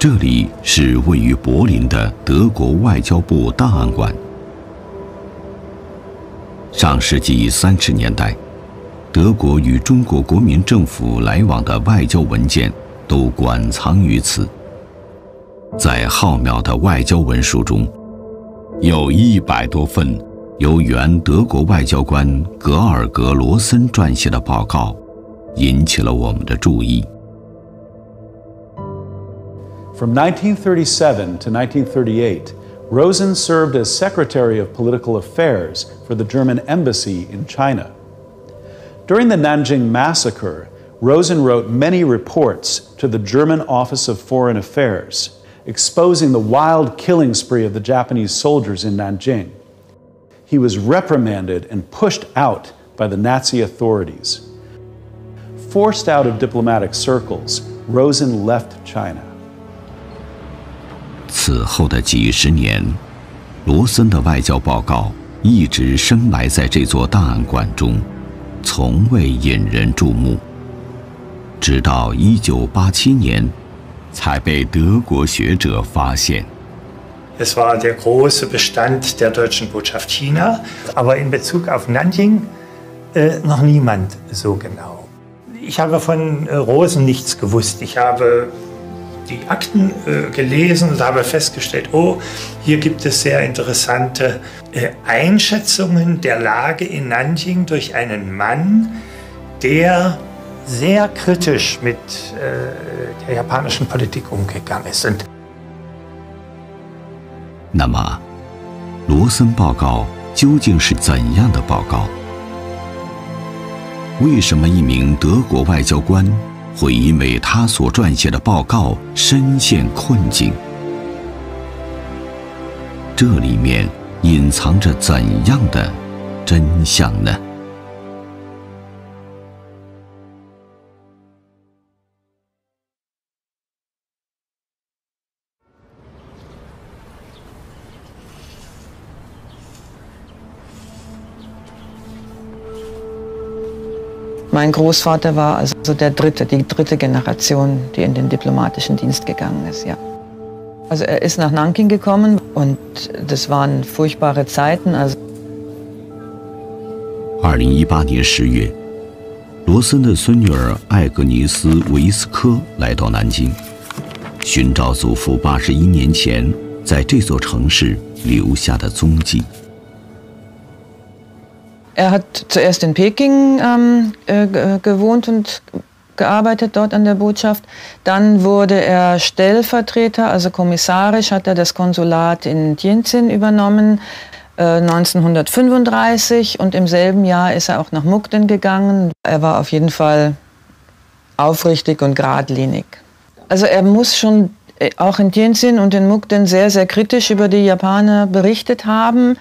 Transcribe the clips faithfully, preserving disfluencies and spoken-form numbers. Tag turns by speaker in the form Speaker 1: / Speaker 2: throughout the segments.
Speaker 1: 这里是位于柏林的德国外交部档案馆。上世纪三十年代，德国与中国国民政府来往的外交文件都馆藏于此。在浩渺的外交文书中，有一百多份由原德国外交官格尔格·罗森撰写的报告，引起了我们的注意。
Speaker 2: From nineteen thirty-seven to nineteen thirty-eight, Rosen served as Secretary of Political Affairs for the German Embassy in China. During the Nanjing Massacre, Rosen wrote many reports to the German Office of Foreign Affairs, exposing the wild killing spree of the Japanese soldiers in Nanjing. He was reprimanded and pushed out by the Nazi authorities. Forced out of diplomatic circles, Rosen left China.
Speaker 1: 此后的几十年，罗森的外交报告一直深埋在这座档案馆中，从未引人注目。直到一九八七年，才被德国学者发现。
Speaker 3: Es war der große Bestand der deutschen Botschaft China, aber in Bezug auf Nanjing äh, noch niemand so genau. Ich habe von äh, Rosen nichts gewusst. Ich habe die Akten äh, gelesen und habe festgestellt, oh, hier gibt es sehr interessante äh, Einschätzungen der Lage in Nanjing durch einen Mann, der sehr kritisch mit äh, der japanischen Politik umgegangen ist. Und
Speaker 1: 那么，罗森报告究竟是怎样的报告？为什么一名德国外交官会因为他所撰写的报告深陷困境？这里面隐藏着怎样的真相呢
Speaker 4: ？Mein Großvater war also der dritte, die dritte Generation, die in den diplomatischen Dienst gegangen ist, ja. Also er ist nach Nanking gekommen und das waren furchtbare Zeiten. Also
Speaker 1: 二零一八年十月，罗森的孙女儿艾格尼斯·维斯科来到南京，寻找祖父八十一年前在这座城市留下的踪迹。
Speaker 4: Er hat zuerst in Peking ähm, äh, gewohnt und gearbeitet dort an der Botschaft. Dann wurde er Stellvertreter, also kommissarisch hat er das Konsulat in Tientsin übernommen, äh, neunzehnhundertfünfunddreißig, und im selben Jahr ist er auch nach Mukden gegangen. Er war auf jeden Fall aufrichtig und geradlinig. Also er muss schon auch in Tientsin und in Mukden sehr, sehr kritisch über die Japaner berichtet haben.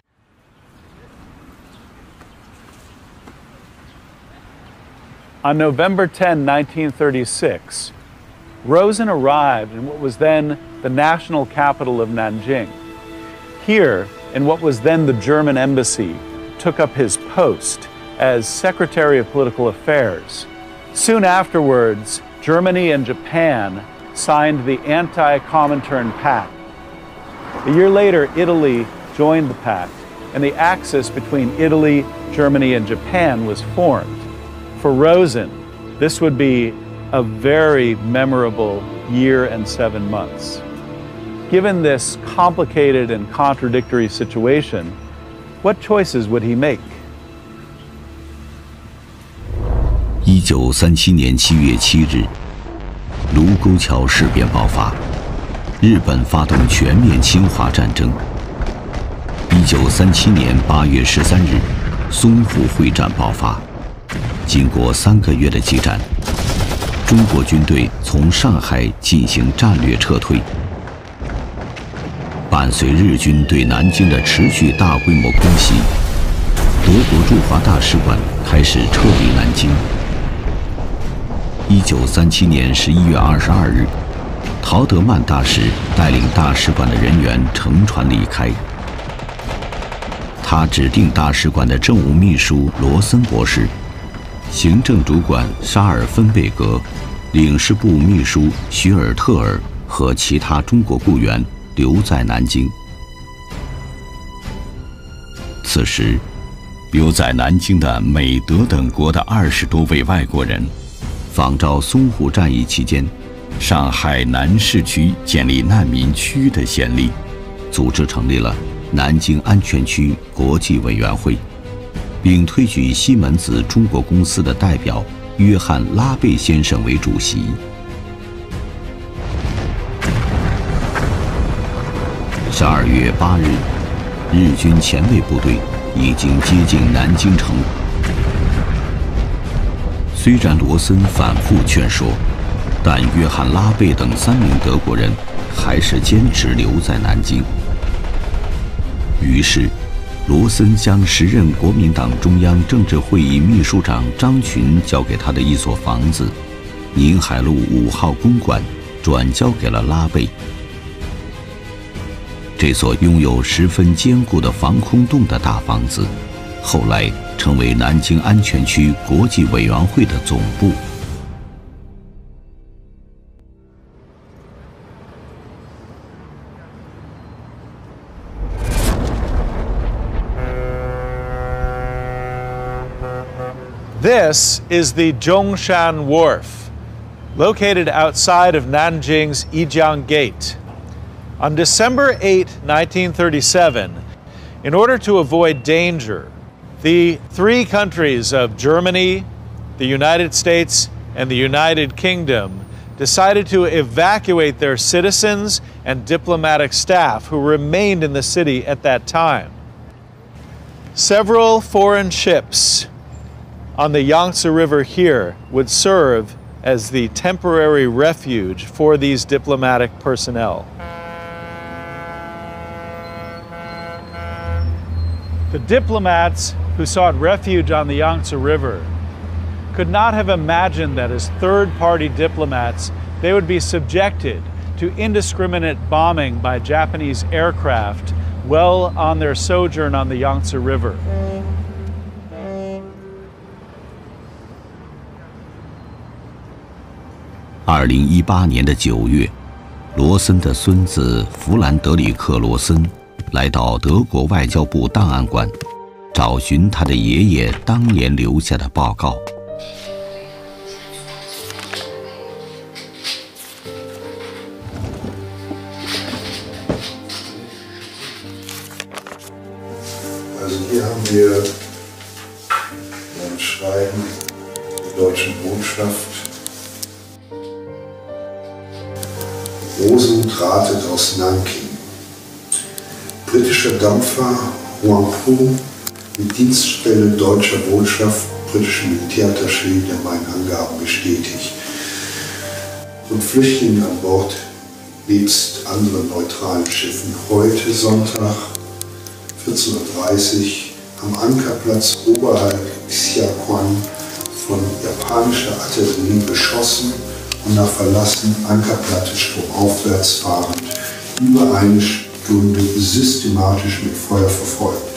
Speaker 2: On November tenth, nineteen thirty-six, Rosen arrived in what was then the national capital of Nanjing. Here, in what was then the German embassy, took up his post as Secretary of Political Affairs. Soon afterwards, Germany and Japan signed the Anti-Comintern Pact. A year later, Italy joined the pact, and the axis between Italy, Germany, and Japan was formed. For Rosen, this would be a very memorable year and seven months. Given this complicated and contradictory situation, what choices would he make?
Speaker 1: 一九三七年七月七日，卢沟桥事变爆发，日本发动全面侵华战争。一九三七年八月十三日，淞沪会战爆发。经过三个月的激战，中国军队从上海进行战略撤退。伴随日军对南京的持续大规模空袭，德国驻华大使馆开始撤离南京。一九三七年十一月二十二日，陶德曼大使带领大使馆的人员乘船离开。他指定大使馆的政务秘书罗森博士。行政主管沙尔芬贝格、领事部秘书许尔特尔和其他中国雇员留在南京。此时，留在南京的美、德等国的二十多位外国人，仿照淞沪战役期间上海南市区建立难民区的先例，组织成立了南京安全区国际委员会，并推举西门子中国公司的代表约翰·拉贝先生为主席。十二月八日，日军前卫部队已经接近南京城。虽然罗森反复劝说，但约翰·拉贝等三名德国人还是坚持留在南京。于是，罗森将时任国民党中央政治会议秘书长张群交给他的一所房子——宁海路五号公馆，转交给了拉贝。这所拥有十分坚固的防空洞的大房子，后来成为南京安全区国际委员会的总部。
Speaker 2: This is the Zhongshan Wharf, located outside of Nanjing's Yijiang Gate. On December eighth, nineteen thirty-seven, in order to avoid danger, the three countries of Germany, the United States, and the United Kingdom decided to evacuate their citizens and diplomatic staff who remained in the city at that time. Several foreign ships on the Yangtze River here would serve as the temporary refuge for these diplomatic personnel. The diplomats who sought refuge on the Yangtze River could not have imagined that as third-party diplomats, they would be subjected to indiscriminate bombing by Japanese aircraft well on their sojourn on the Yangtze River.
Speaker 1: 二零一八年的九月，罗森的孙子弗兰德里克·罗森来到德国外交部档案馆，找寻他的爷爷当年留下的报告。
Speaker 5: Also hier haben wir ein Schreiben der deutschen Botschaft. Rosen tratet aus Nanking. Britischer Dampfer Huangpu mit Dienststelle deutscher Botschaft, britischem Militärattaché, der meinen Angaben bestätigt. Und Flüchtlinge an Bord nebst anderen neutralen Schiffen. Heute Sonntag, vierzehn Uhr dreißig, am Ankerplatz oberhalb Xiaquan von japanischer Artillerie beschossen und nach Verlassen Ankerplatte stromaufwärts fahrend über eine Stunde systematisch mit Feuer verfolgt.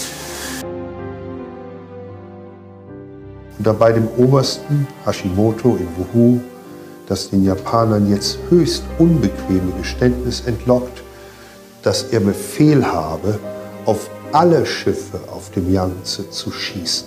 Speaker 5: Und dabei dem Obersten Hashimoto in Wuhu, das den Japanern jetzt höchst unbequeme Geständnis entlockt, dass er Befehl habe, auf alle Schiffe auf dem Yangtze zu schießen.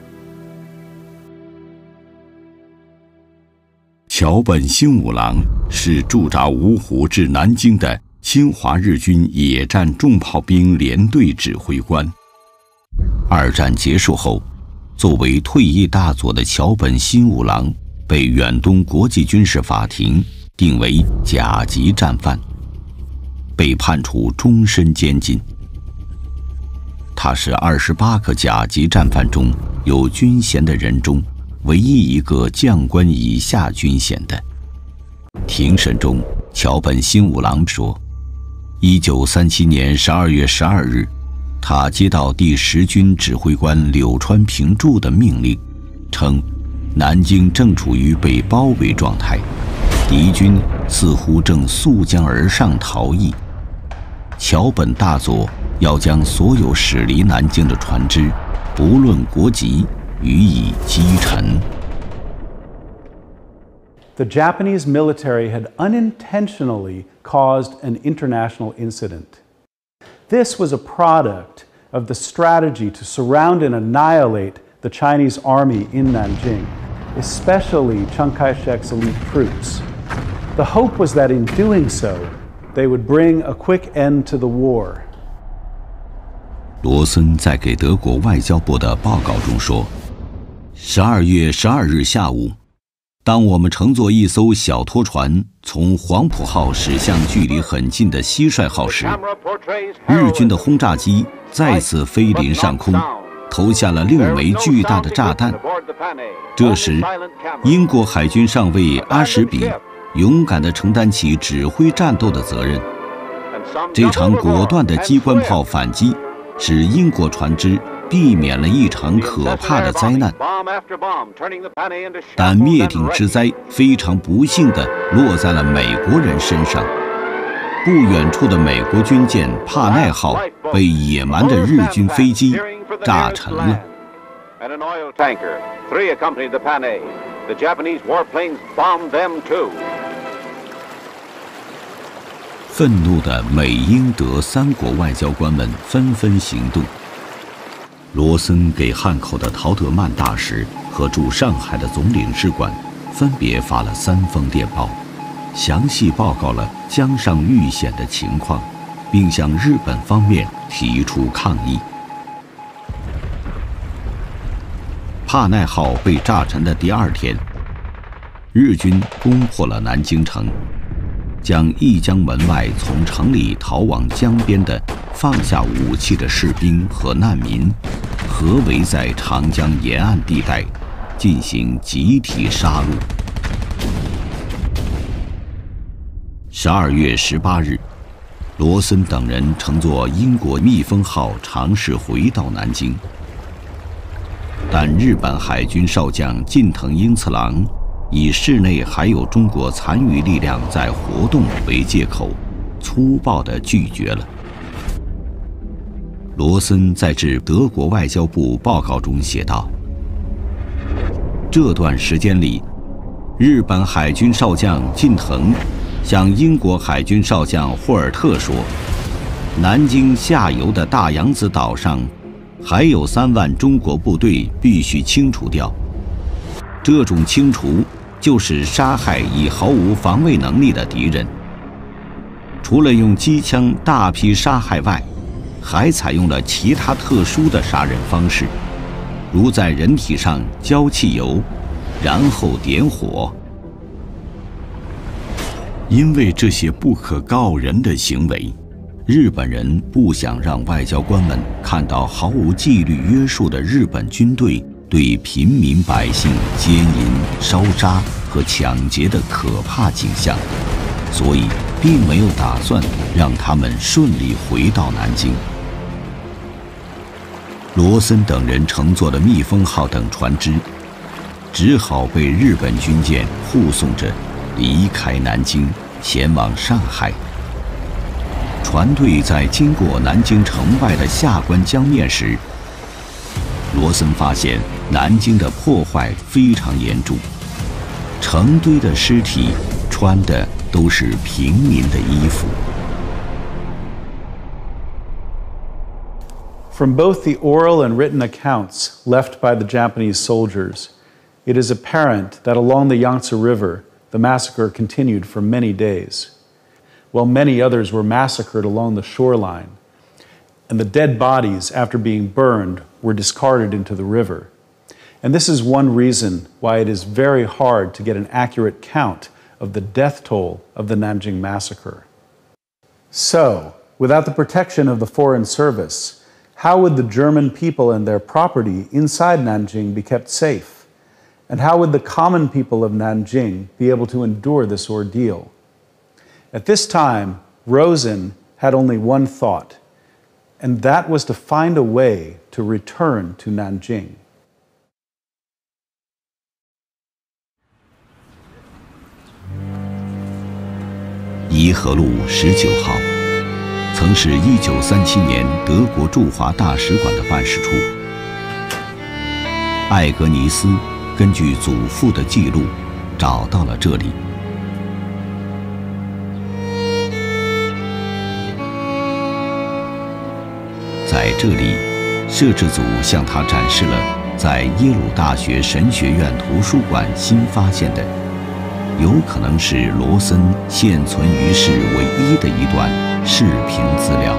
Speaker 1: 桥本新五郎是驻扎芜湖至南京的侵华日军野战重炮兵联队指挥官。二战结束后，作为退役大佐的桥本新五郎被远东国际军事法庭定为甲级战犯，被判处终身监禁。他是二十八个甲级战犯中有军衔的人中唯一一个将官以下军衔的。庭审中，桥本新五郎说，一九三七年十二月十二日，他接到第十军指挥官柳川平助的命令，称南京正处于被包围状态，敌军似乎正溯江而上逃逸。桥本大佐要将所有驶离南京的船只，不论国籍，予以击沉。
Speaker 2: the Japanese military had unintentionally caused an international incident. This was a product of the strategy to surround and annihilate the Chinese army in Nanjing, especially Chiang Kai-shek's elite troops. The hope was that in doing so, they would bring a quick end to the war.
Speaker 1: 罗森在给德国外交部的报告中说：“十二月十二日下午，当我们乘坐一艘小拖船从黄埔号驶向距离很近的蟋蟀号时，日军的轰炸机再次飞临上空，投下了六枚巨大的炸弹。这时，英国海军上尉阿什比勇敢地承担起指挥战斗的责任。这场果断的机关炮反击，使英国船只避免了一场可怕的灾难，但灭顶之灾非常不幸地落在了美国人身上。不远处的美国军舰帕奈号被野蛮的日军飞机炸沉了。愤怒的美英德三国外交官们纷纷行动。罗森给汉口的陶德曼大使和驻上海的总领事馆分别发了三封电报，详细报告了江上遇险的情况，并向日本方面提出抗议。帕奈号被炸沉的第二天，日军攻破了南京城，将一江门外从城里逃往江边的放下武器的士兵和难民合围在长江沿岸地带，进行集体杀戮。十二月十八日，罗森等人乘坐英国蜜蜂号尝试回到南京，但日本海军少将近藤英次郎以市内还有中国残余力量在活动为借口，粗暴地拒绝了。罗森在致德国外交部报告中写道：“这段时间里，日本海军少将近藤向英国海军少将霍尔特说，南京下游的大洋子岛上还有三万中国部队必须清除掉。这种清除就是杀害已毫无防卫能力的敌人。除了用机枪大批杀害外，还采用了其他特殊的杀人方式，如在人体上浇汽油，然后点火。因为这些不可告人的行为，日本人不想让外交官们看到毫无纪律约束的日本军队对平民百姓奸淫、烧杀和抢劫的可怕景象，所以并没有打算让他们顺利回到南京。罗森等人乘坐的蜜蜂号等船只，只好被日本军舰护送着离开南京，前往上海。船队在经过南京城外的下关江面时，罗森发现南京的破坏非常严重，成堆的尸体穿的都是平民的衣服。
Speaker 2: From both the oral and written accounts left by the Japanese soldiers, it is apparent that along the Yangtze River, the massacre continued for many days, while many others were massacred along the shoreline, and the dead bodies, after being burned, were discarded into the river. And this is one reason why it is very hard to get an accurate count of the death toll of the Nanjing massacre. So, without the protection of the Foreign Service, how would the German people and their property inside Nanjing be kept safe? And how would the common people of Nanjing be able to endure this ordeal? At this time, Rosen had only one thought, and that was to find a way to return to Nanjing.
Speaker 1: 颐和路十九号曾是一九三七年德国驻华大使馆的办事处。艾格尼斯根据祖父的记录， 找到了这里。在这里，摄制组向他展示了在耶鲁大学神学院图书馆新发现的，有可能是罗森现存于世唯一的一段视频资料。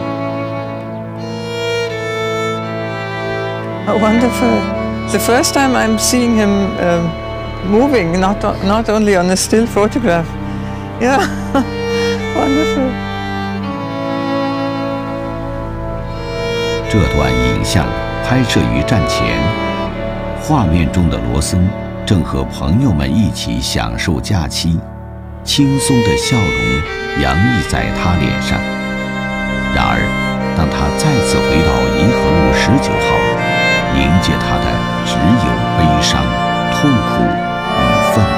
Speaker 4: Oh, wonderful! The first time I'm seeing him um, moving, not not only on a still photograph. Yeah, wonderful.
Speaker 1: 这段影像拍摄于战前，画面中的罗森正和朋友们一起享受假期，轻松的笑容洋溢在他脸上。然而，当他再次回到颐和路十九号，迎接他的只有悲伤、痛苦与愤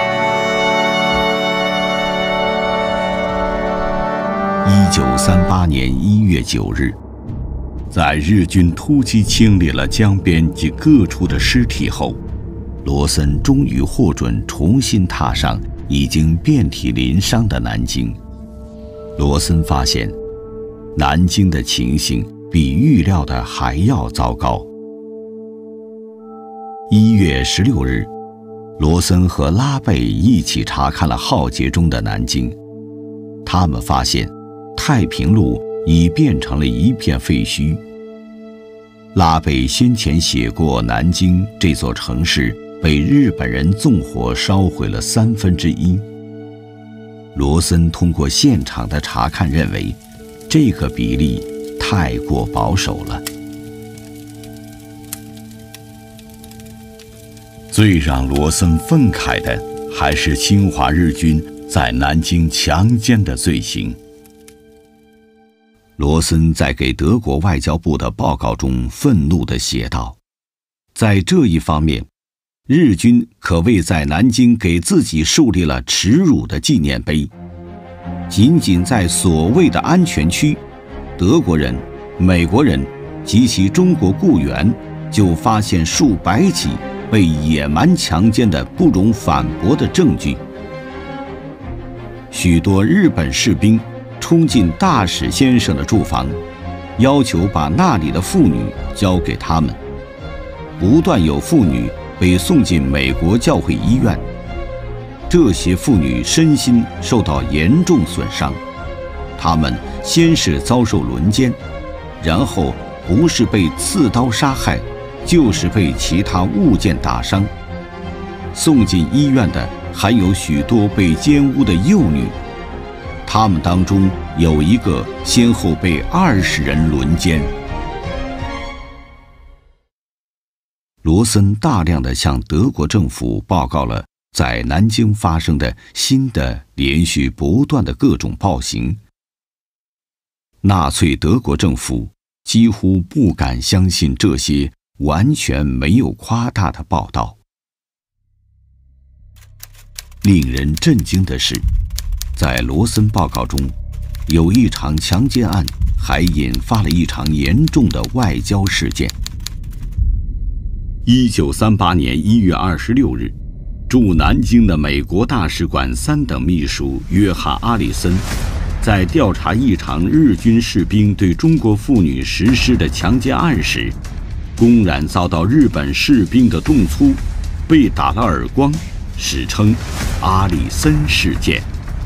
Speaker 1: 怒。一九三八年一月九日。在日军突击清理了江边及各处的尸体后，罗森终于获准重新踏上已经遍体鳞伤的南京。罗森发现，南京的情形比预料的还要糟糕。一月十六日，罗森和拉贝一起查看了浩劫中的南京，他们发现太平路已变成了一片废墟。拉贝先前写过，南京这座城市被日本人纵火烧毁了三分之一。罗森通过现场的查看认为，这个比例太过保守了。最让罗森愤慨的，还是侵华日军在南京强奸的罪行。罗森在给德国外交部的报告中愤怒地写道，在这一方面，日军可谓在南京给自己树立了耻辱的纪念碑。仅仅在所谓的安全区，德国人、美国人及其中国雇员就发现数百起被野蛮强奸的不容反驳的证据。许多日本士兵冲进大使先生的住房，要求把那里的妇女交给他们。不断有妇女被送进美国教会医院，这些妇女身心受到严重损伤。她们先是遭受轮奸，然后不是被刺刀杀害，就是被其他物件打伤。送进医院的还有许多被奸污的幼女，他们当中有一个先后被二十人轮奸。罗森大量地向德国政府报告了在南京发生的新的连续不断的各种暴行。纳粹德国政府几乎不敢相信这些完全没有夸大的报道。令人震惊的是，在罗森报告中，有一场强奸案还引发了一场严重的外交事件。一九三八年一月二十六日，驻南京的美国大使馆三等秘书约翰·阿里森，在调查一场日军士兵对中国妇女实施的强奸案时，公然遭到日本士兵的动粗，被打了耳光，史称阿里森事件。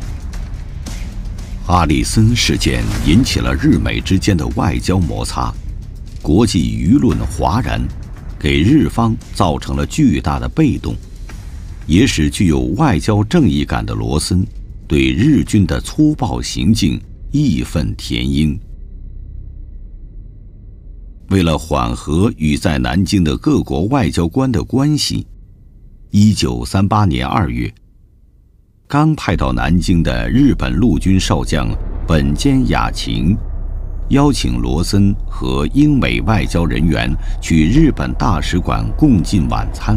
Speaker 1: 阿里森事件引起了日美之间的外交摩擦，国际舆论哗然，给日方造成了巨大的被动，也使具有外交正义感的罗森对日军的粗暴行径义愤填膺。为了缓和与在南京的各国外交官的关系，一九三八年二月，刚派到南京的日本陆军少将本间雅晴邀请罗森和英美外交人员去日本大使馆共进晚餐，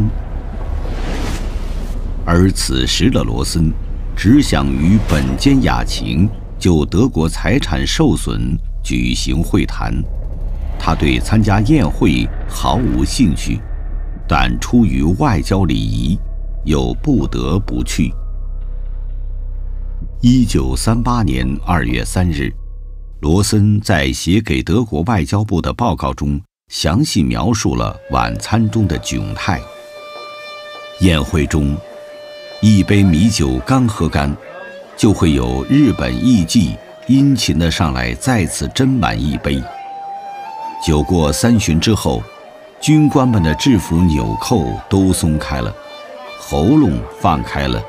Speaker 1: 而此时的罗森只想与本间雅晴就德国财产受损举行会谈，他对参加宴会毫无兴趣，但出于外交礼仪， 又不得不去。一九三八年二月三日，罗森在写给德国外交部的报告中，详细描述了晚餐中的窘态。宴会中，一杯米酒刚喝干，就会有日本艺妓殷勤地上来再次斟满一杯。酒过三巡之后，军官们的制服纽扣都松开了，喉咙放开了。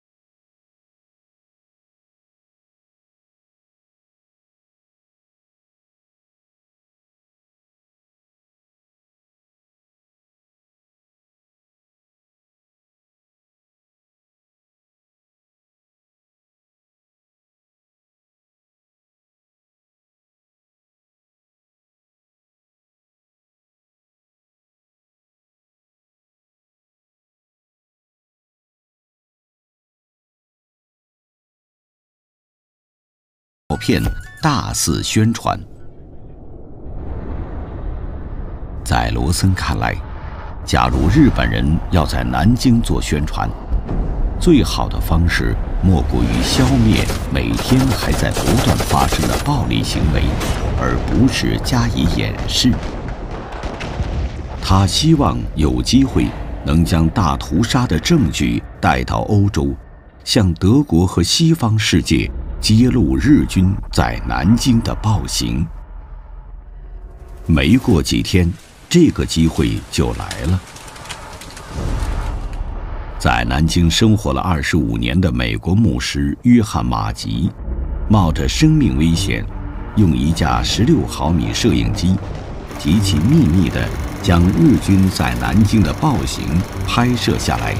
Speaker 1: 照片大肆宣传。在罗森看来，假如日本人要在南京做宣传，最好的方式莫过于消灭每天还在不断发生的暴力行为，而不是加以掩饰。他希望有机会能将大屠杀的证据带到欧洲，向德国和西方世界揭露日军在南京的暴行。没过几天，这个机会就来了。在南京生活了二十五年的美国牧师约翰·马吉，冒着生命危险，用一架十六毫米摄影机，极其秘密地将日军在南京的暴行拍摄下来。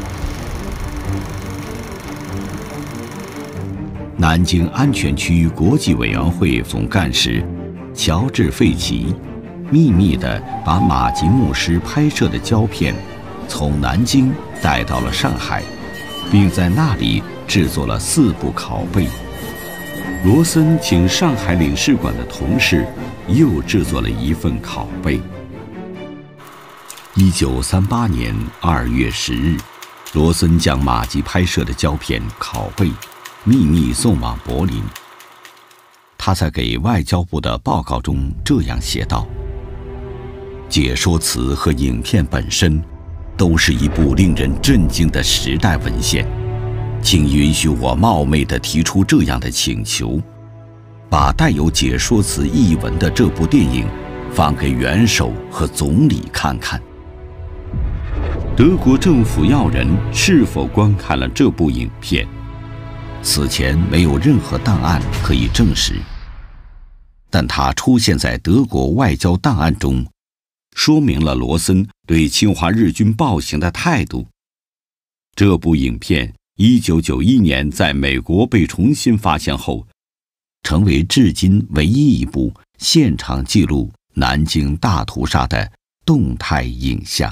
Speaker 1: 南京安全区国际委员会总干事乔治·费奇秘密地把马吉牧师拍摄的胶片从南京带到了上海，并在那里制作了四部拷贝。罗森请上海领事馆的同事又制作了一份拷贝。一九三八年二月十日，罗森将马吉拍摄的胶片拷贝秘密送往柏林。他在给外交部的报告中这样写道：解说词和影片本身都是一部令人震惊的时代文献，请允许我冒昧地提出这样的请求，把带有解说词译文的这部电影放给元首和总理看看。德国政府要人是否观看了这部影片？此前没有任何档案可以证实，但它出现在德国外交档案中，说明了罗森对侵华日军暴行的态度。这部影片一九九一年在美国被重新发现后，成为至今唯一一部现场记录南京大屠杀的动态影像。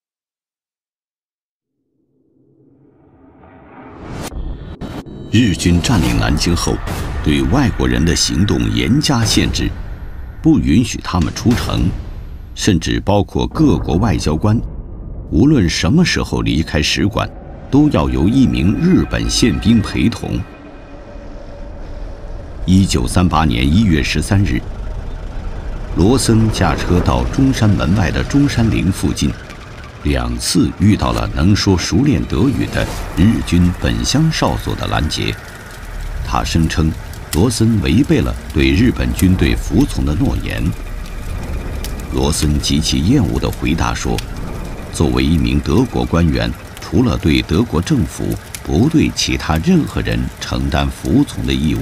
Speaker 1: 日军占领南京后，对外国人的行动严加限制，不允许他们出城，甚至包括各国外交官，无论什么时候离开使馆，都要由一名日本宪兵陪同。一九三八年一月十三日，罗森驾车到中山门外的中山陵附近，两次遇到了能说熟练德语的日军本乡少佐的拦截。他声称罗森违背了对日本军队服从的诺言。罗森极其厌恶地回答说，作为一名德国官员，除了对德国政府，不对其他任何人承担服从的义务。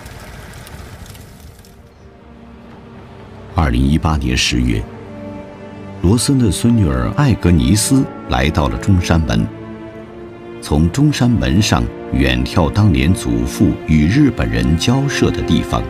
Speaker 1: 二零一八年十月，罗森的孙女儿艾格尼斯来到了中山门，从中山门上远眺当年祖父与日本人交涉的地方。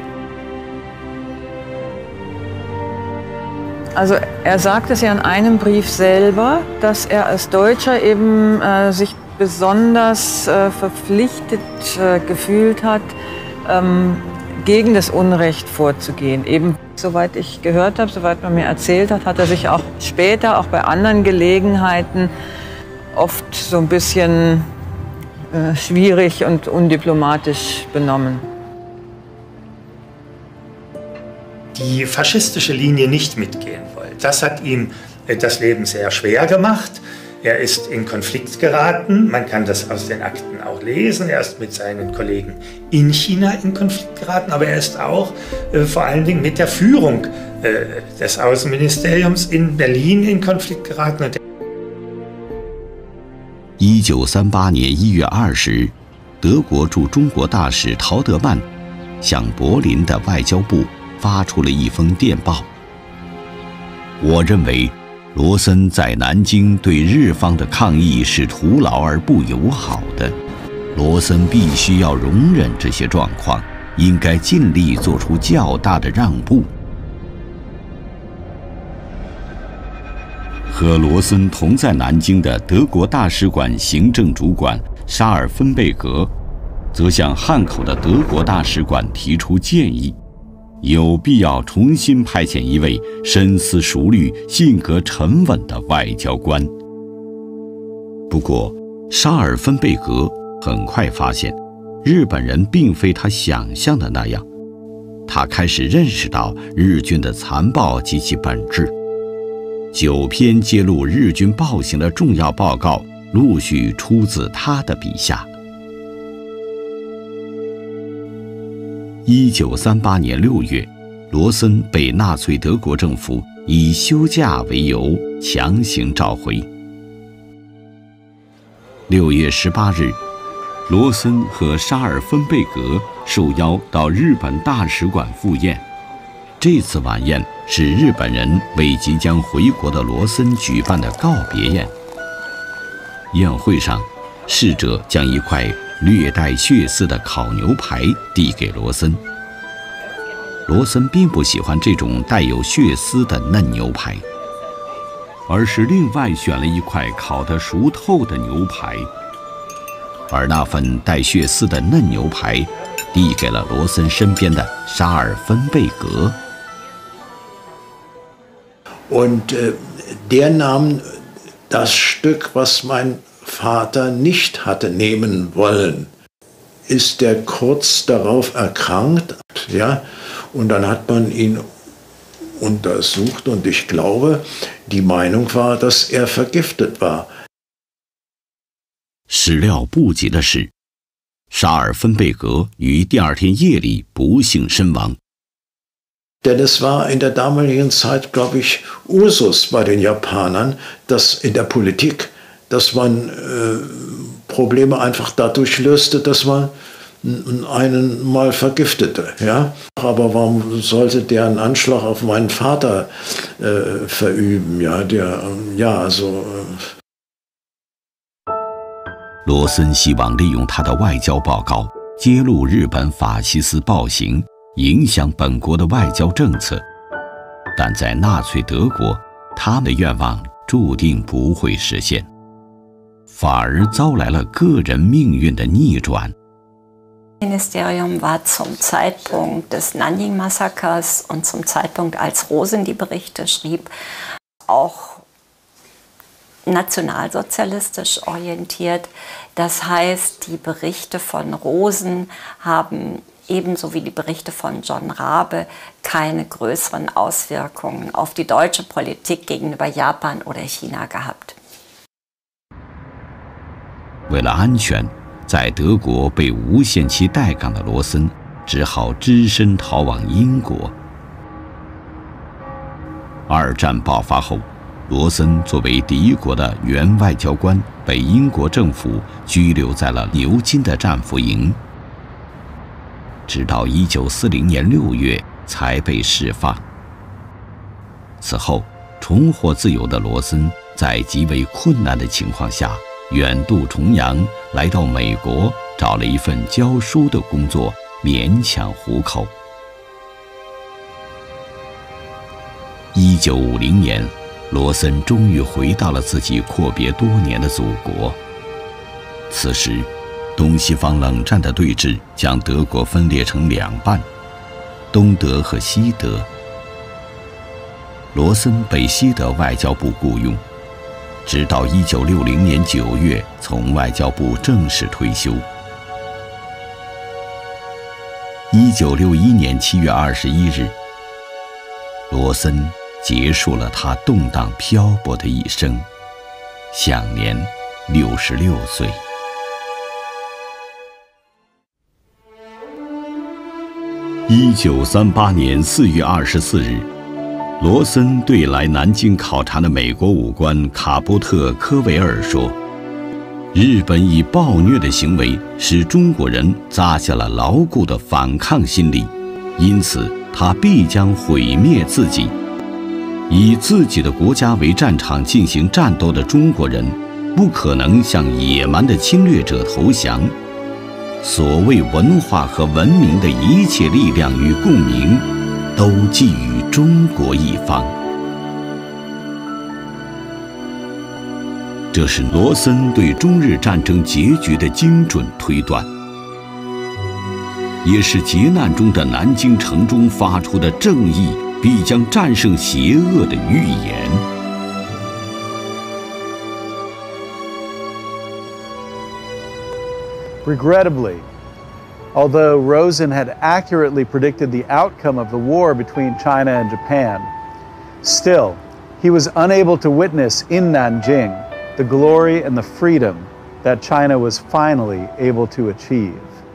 Speaker 4: Also er sagt es ja in einem Brief selber, dass er als Deutscher eben äh, sich besonders äh, verpflichtet äh, gefühlt hat, ähm, gegen das Unrecht vorzugehen. Eben, soweit ich gehört habe, soweit man mir erzählt hat, hat er sich auch später, auch bei anderen Gelegenheiten, oft so ein bisschen äh, schwierig und undiplomatisch benommen.
Speaker 3: Die faschistische Linie nicht mitgehen wollte, das hat ihm das Leben sehr schwer gemacht. Er ist in Konflikt geraten, man kann das aus den Akten auch lesen. Er ist mit seinen Kollegen in China in Konflikt geraten, aber er ist auch äh, vor allen Dingen mit der Führung äh, des Außenministeriums in Berlin in Konflikt geraten.
Speaker 1: 一九三八年一月二十日，德国驻中国大使陶德曼向柏林的外交部发出了一封电报。我认为，罗森在南京对日方的抗议是徒劳而不友好的。罗森必须要容忍这些状况，应该尽力做出较大的让步。和罗森同在南京的德国大使馆行政主管沙尔芬贝格，则向汉口的德国大使馆提出建议，有必要重新派遣一位深思熟虑、性格沉稳的外交官。不过，沙尔芬贝格很快发现，日本人并非他想象的那样。他开始认识到日军的残暴及其本质。九篇揭露日军暴行的重要报告陆续出自他的笔下。一九三八年六月，罗森被纳粹德国政府以休假为由强行召回。六月十八日，罗森和沙尔芬贝格受邀到日本大使馆赴宴。这次晚宴是日本人为即将回国的罗森举办的告别宴。宴会上，侍者将一块略带血丝的烤牛排递给罗森。罗森并不喜欢这种带有血丝的嫩牛排，而是另外选了一块烤得熟透的牛排。而那份带血丝的嫩牛排递给了罗森身边的沙尔芬贝格。
Speaker 6: Und äh, der nahm das Stück, was mein Vater nicht hatte nehmen wollen. Ist er kurz darauf erkrankt, ja, und dann hat man ihn untersucht und ich glaube, die Meinung war, dass er vergiftet war.
Speaker 1: 始料不及的是，沙尔芬贝格于第二天夜里不幸身亡。
Speaker 6: Denn es war in der damaligen Zeit, glaube ich, Usus bei den Japanern, dass in der Politik, dass man äh, Probleme einfach dadurch löste, dass man einen mal vergiftete. Ja? Aber warum sollte der einen Anschlag auf meinen Vater äh, verüben? Ja, der, ja, also. Äh
Speaker 1: 罗森希望利用他的外交报告揭露日本法西斯暴行，影响本国的外交政策，但在纳粹德国，他的愿望注定不会实现，反而遭来了个人命运的逆转。
Speaker 7: Ministerium war zum Zeitpunkt des Nanjing-Massakers und zum Zeitpunkt, als Rosen die Berichte schrieb, auch nationalsozialistisch orientiert. Das heißt, die Berichte von Rosen haben ebenso wie die Berichte von John Rabe keine größeren Auswirkungen auf die deutsche Politik gegenüber Japan oder China gehabt.
Speaker 1: 为了安全，在德国被无限期待岗的罗森只好只身逃往英国。二战爆发后，罗森作为敌国的原外交官，被英国政府拘留在了牛津的战俘营。直到一九四零年六月才被释放。此后，重获自由的罗森在极为困难的情况下，远渡重洋，来到美国，找了一份教书的工作，勉强糊口。一九五零年，罗森终于回到了自己阔别多年的祖国。此时，东西方冷战的对峙将德国分裂成两半，东德和西德。罗森被西德外交部雇佣， 直到一九六零年九月从外交部正式退休。一九六一年七月二十一日，罗森结束了他动荡漂泊的一生，享年六十六岁。一九三八年四月二十四日，罗森对来南京考察的美国武官卡波特·科维尔说：“日本以暴虐的行为使中国人扎下了牢固的反抗心理，因此他必将毁灭自己。以自己的国家为战场进行战斗的中国人，不可能向野蛮的侵略者投降。所谓文化和文明的一切力量与共鸣，都寄予中国一方。”这是罗森对中日战争结局的精准推断，也是劫难中的南京城中发出的正义必将战胜邪恶的预言。
Speaker 2: Regrettably, although Rosen had accurately predicted the outcome of the war between China and Japan, still, he was unable to witness in Nanjing the glory and the freedom that China was finally able to achieve.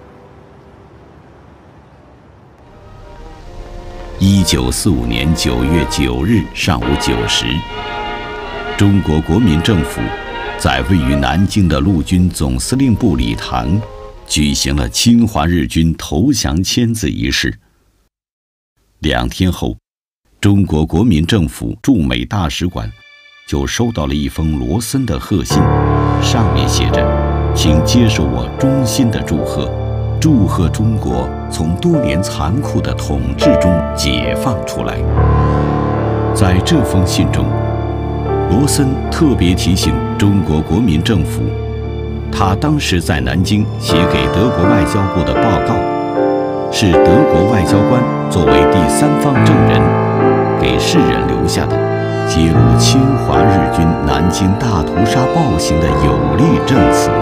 Speaker 1: 一九四五年九月九日上午九时，中国国民政府在位于南京的陆军总司令部礼堂举行了侵华日军投降签字仪式。两天后，中国国民政府驻美大使馆就收到了一封罗森的贺信，上面写着：“请接受我衷心的祝贺，祝贺中国从多年残酷的统治中解放出来。”在这封信中，罗森特别提醒中国国民政府，他当时在南京写给德国外交部的报告，是德国外交官作为第三方证人给世人留下的，揭露侵华日军南京大屠杀暴行的有力证词。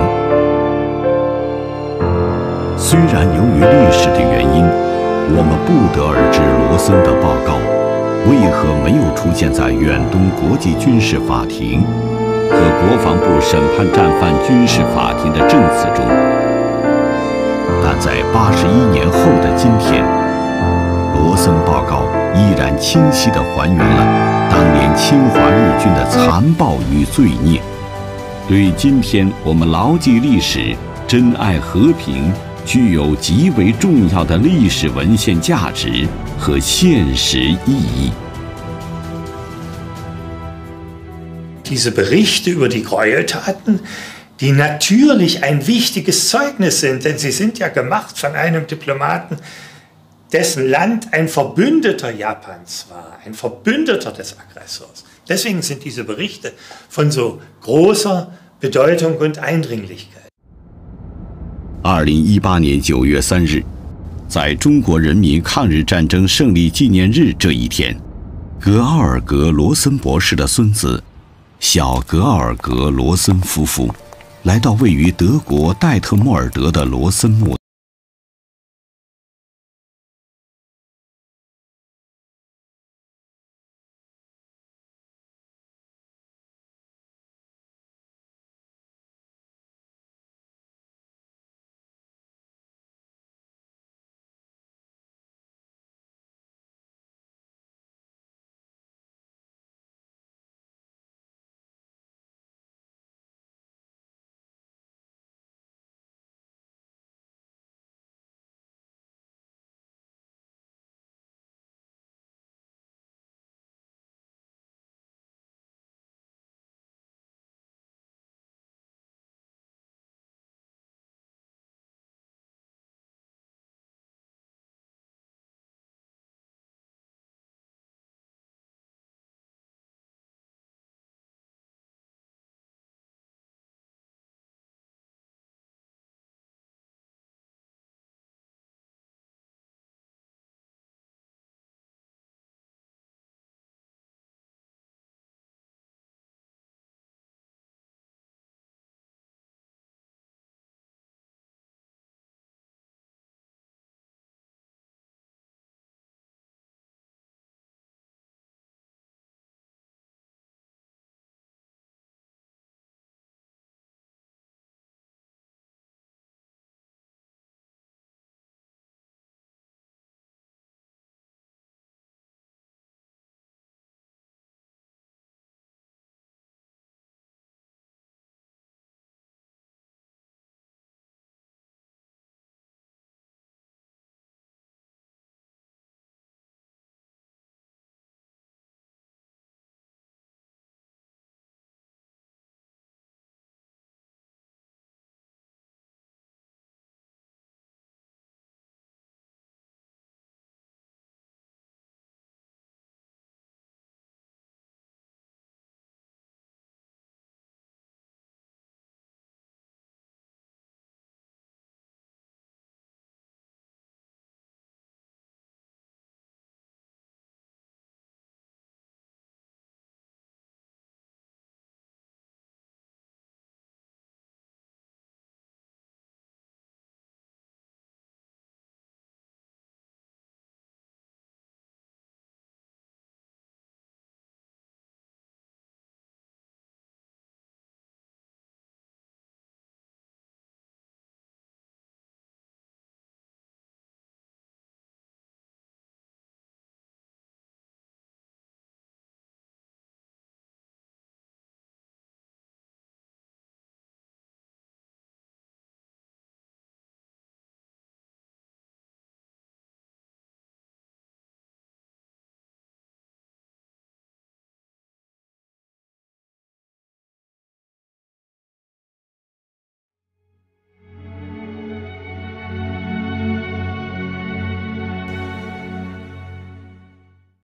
Speaker 1: 虽然由于历史的原因，我们不得而知罗森的报告为何没有出现在远东国际军事法庭和国防部审判战犯军事法庭的证词中，但在八十一年后的今天，罗森报告依然清晰地还原了当年侵华日军的残暴与罪孽，对今天我们牢记历史、珍爱和平具有极为重要的历史文献价值和现实意义。
Speaker 3: Diese Berichte über die Gräueltaten, die natürlich ein wichtiges Zeugnis sind, denn sie sind ja gemacht von einem Diplomaten, dessen Land ein Verbündeter Japans war, ein Verbündeter des Aggressors. Deswegen sind diese Berichte von so großer Bedeutung und Eindringlichkeit.
Speaker 1: 二零一八年九月三日，在中国人民抗日战争胜利纪念日这一天，格奥尔格·罗森博士的孙子小格奥尔格·罗森夫妇来到位于德国戴特莫尔德的罗森墓